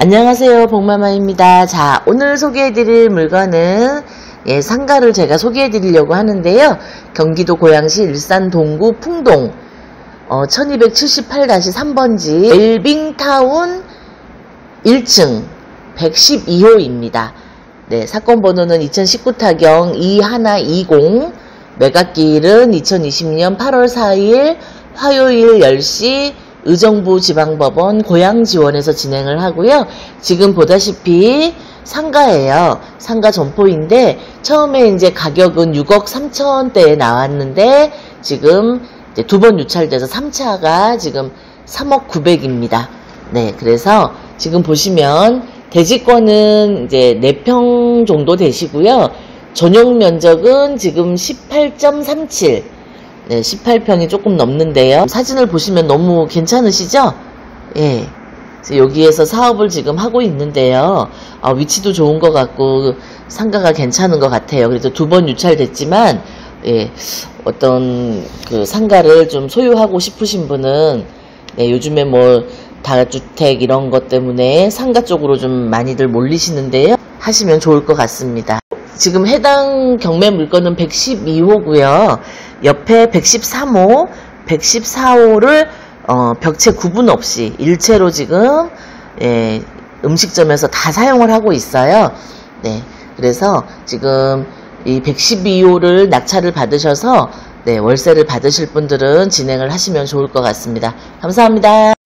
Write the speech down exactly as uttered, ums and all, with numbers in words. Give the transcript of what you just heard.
안녕하세요, 복마마입니다. 자, 오늘 소개해드릴 물건은 예, 상가를 제가 소개해드리려고 하는데요. 경기도 고양시 일산 동구 풍동 어, 천이백칠십팔 삼 번지 웰빙타운 일 층 백십이 호입니다. 네, 사건 번호는 이천십구 타경 이일이공, 매각기일은 이천이십 년 팔월 사일 화요일 열 시 의정부 지방법원 고양지원에서 진행을 하고요. 지금 보다시피 상가예요. 상가 점포인데 처음에 이제 가격은 육억 삼천대에 나왔는데 지금 두 번 유찰돼서 삼 차가 지금 삼억 구백입니다. 네, 그래서 지금 보시면 대지권은 이제 네 평 정도 되시고요. 전용 면적은 지금 십팔 점 삼칠, 네, 십팔 평이 조금 넘는데요. 사진을 보시면 너무 괜찮으시죠? 예. 여기에서 사업을 지금 하고 있는데요. 어, 위치도 좋은 것 같고 상가가 괜찮은 것 같아요. 그래서 두 번 유찰됐지만 예, 어떤 그 상가를 좀 소유하고 싶으신 분은 네, 요즘에 뭐 다주택 이런 것 때문에 상가 쪽으로 좀 많이들 몰리시는데요. 하시면 좋을 것 같습니다. 지금 해당 경매 물건은 백십이 호고요. 옆에 백십삼 호, 백십사 호를 어, 벽체 구분 없이 일체로 지금 예, 음식점에서 다 사용을 하고 있어요. 네, 그래서 지금 이 백십이 호를 낙찰을 받으셔서 네, 월세를 받으실 분들은 진행을 하시면 좋을 것 같습니다. 감사합니다.